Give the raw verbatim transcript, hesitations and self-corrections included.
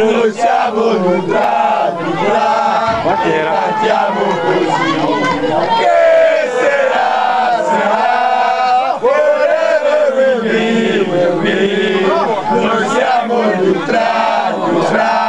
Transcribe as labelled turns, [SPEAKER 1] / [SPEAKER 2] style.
[SPEAKER 1] noi siamo Nutra, Nutra, e cantiamo così. Che sarà, sarà, forever will be, will be. Noi siamo Nutra, Nutra.